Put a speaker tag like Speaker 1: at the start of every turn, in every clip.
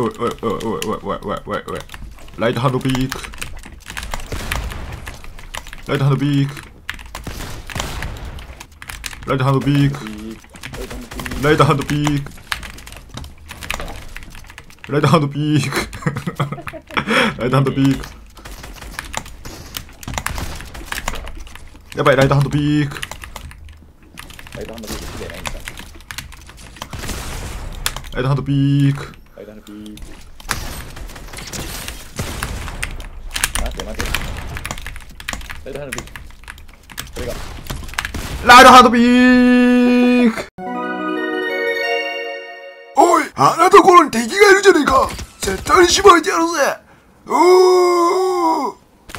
Speaker 1: おいおいおいおいおいおいおいおい。ライトハンドピーク。ライトハンドピーク。ライトハンドピーク。ライトハンドピーク。ライトハンドピーク。ライトハンドピーク。やばい、ライトハンドピーク。
Speaker 2: ライトハンドピークでないんだ。
Speaker 1: ライトハンドピーク。
Speaker 2: ライトハンドピーク。待て待て。ライトハンドピーク。これが。
Speaker 1: ライトハンドピーク。
Speaker 3: おい、あんなところに敵がいるじゃねえか。絶対にしばいてやるぜ。おー。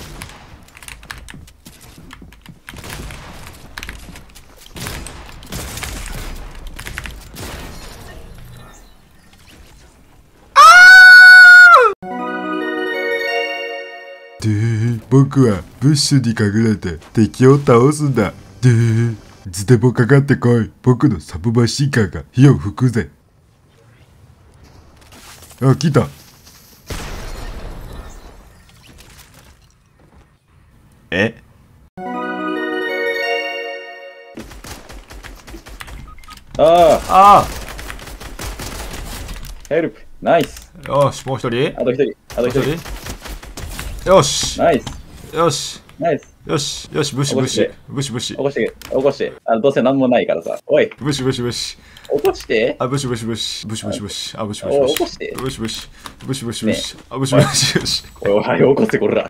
Speaker 3: 僕はブッシュに隠れて敵を倒すんだ。いつでもかかってこい。僕のサブマシンガンが火を吹くぜ。あ、来た。
Speaker 1: え？あ
Speaker 2: ヘルプ。ナイス。
Speaker 1: あ、よし、もう一人。
Speaker 2: あと一人。あと一人。
Speaker 1: よし。
Speaker 2: ナイス。
Speaker 1: よし。
Speaker 2: ナイス。
Speaker 1: よし。よし、ブシブシ。ブシブシ。
Speaker 2: 起こして、起こして。どうせなんもないからさ。おい。
Speaker 1: ブシブシブシ。
Speaker 2: 起こして。
Speaker 1: あ、ブシブシブシ。ブシブシブシ。あ、ブシブシ
Speaker 2: おい、
Speaker 1: ブシ。
Speaker 2: 起こして。
Speaker 1: ブシブシ。ブシブシブシ。あ、ブシブシブシ。
Speaker 2: おい、はい、起こせ、こら。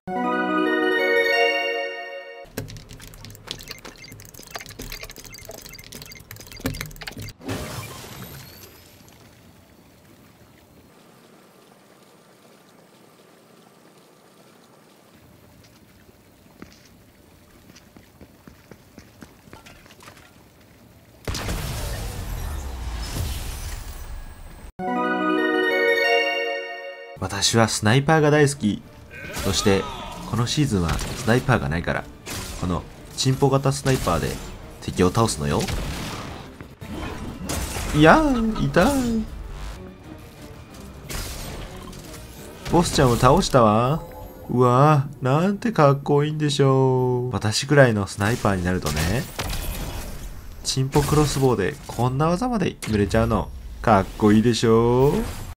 Speaker 1: 私はスナイパーが大好き。そしてこのシーズンはスナイパーがないからこのチンポ型スナイパーで敵を倒すのよ。いやー、痛い。ボスちゃんを倒したわ。うわー、なんてかっこいいんでしょう。私くらいのスナイパーになるとね、チンポクロスボウでこんな技まで決めれちゃうのかっこいいでしょう。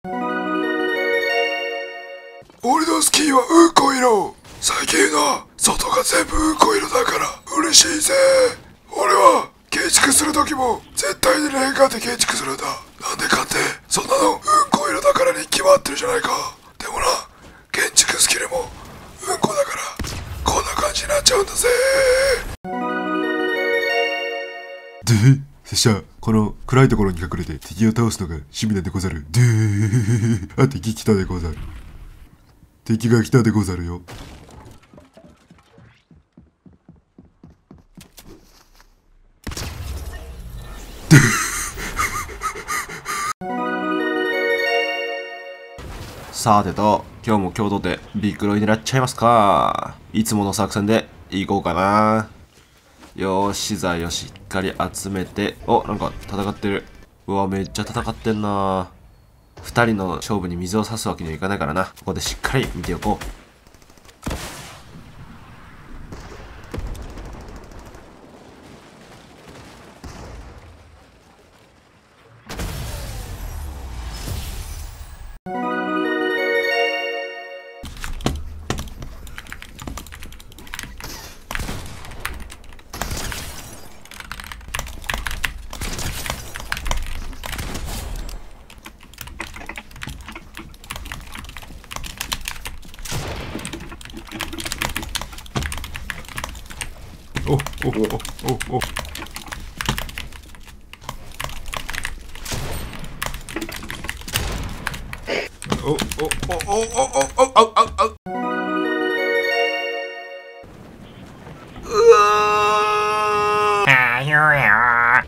Speaker 3: 俺のスキーはうんこ色。最近の外が全部うんこ色だから嬉しいぜ。俺は建築する時も絶対にレンガで建築するんだ。なんでかってそんなのうんこ色だからに決まってるじゃないか。でもな、建築スキルもうんこだからこんな感じになっちゃうんだぜ。拙者この暗いところに隠れて敵を倒すのが趣味なんでござる。あ、敵来たでござる。敵が来たでござるよ。
Speaker 1: さてと、今日も共同でビッグロイ狙っちゃいますか。いつもの作戦で行こうかな。よーし、資材をしっかり集めて。お、なんか戦ってる。うわ、めっちゃ戦ってんな。2人の勝負に水を差すわけにはいかないからな。ここでしっかり見ておこう。おおおおおお。おおおおおおおおお。うわー。あよよ。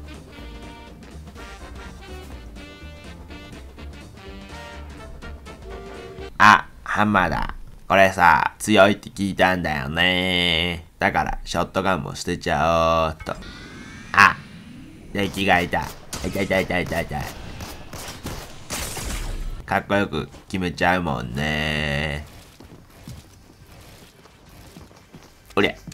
Speaker 1: あ、ハンマーだ。これさ、強いって聞いたんだよね。だからショットガンも捨てちゃおうっと。あ、敵がいた。痛い痛い痛い痛い痛い。 かっこよく決めちゃうもんね。おりゃ。